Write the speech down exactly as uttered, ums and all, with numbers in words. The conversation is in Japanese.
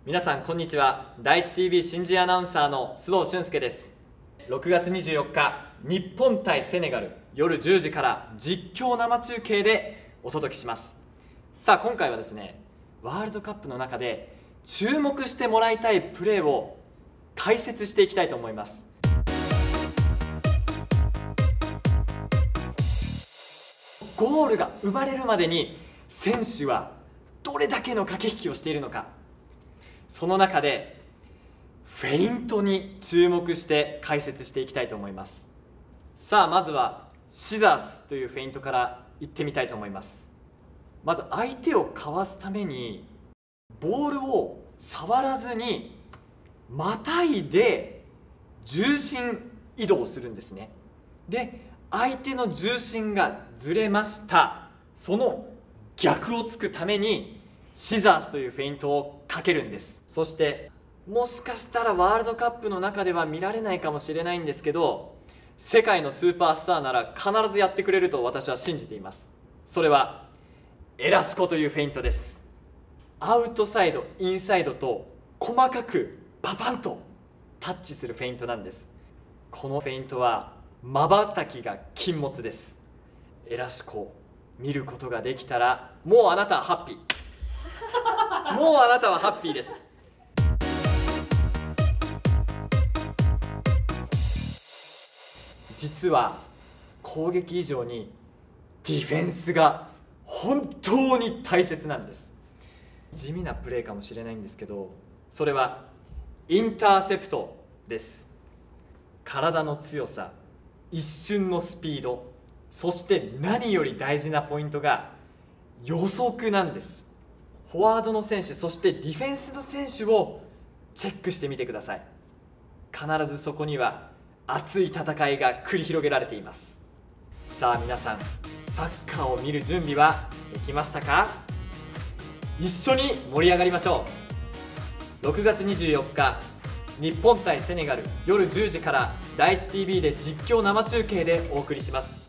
皆さんこんにちは。第一 ティービー 新人アナウンサーの須藤俊介です。ろくがつにじゅうよっか、日本対セネガル、夜じゅうじから実況生中継でお届けします。さあ今回はですね、ワールドカップの中で注目してもらいたいプレーを解説していきたいと思います。ゴールが生まれるまでに選手はどれだけの駆け引きをしているのか、その中でフェイントに注目して解説していきたいと思います。さあまずはシザースというフェイントからいってみたいと思います。まず相手をかわすためにボールを触らずにまたいで重心移動するんですね。で相手の重心がずれました。その逆をつくためにシザースというフェイントをかけるんです。そしてもしかしたらワールドカップの中では見られないかもしれないんですけど、世界のスーパースターなら必ずやってくれると私は信じています。それはエラシコというフェイントです。アウトサイドインサイドと細かくパパンとタッチするフェイントなんです。このフェイントはまばたきが禁物です。エラシコ見ることができたらもうあなたはハッピーもうあなたはハッピーです。実は攻撃以上にディフェンスが本当に大切なんです。地味なプレーかもしれないんですけど、それはインターセプトです。体の強さ、一瞬のスピード、そして何より大事なポイントが予測なんです。フォワードの選手、そしてディフェンスの選手をチェックしてみてください。必ずそこには熱い戦いが繰り広げられています。さあ皆さん、サッカーを見る準備はできましたか？一緒に盛り上がりましょう。ろくがつにじゅうよっか、日本対セネガル、夜じゅうじから第一 ティービー で実況生中継でお送りします。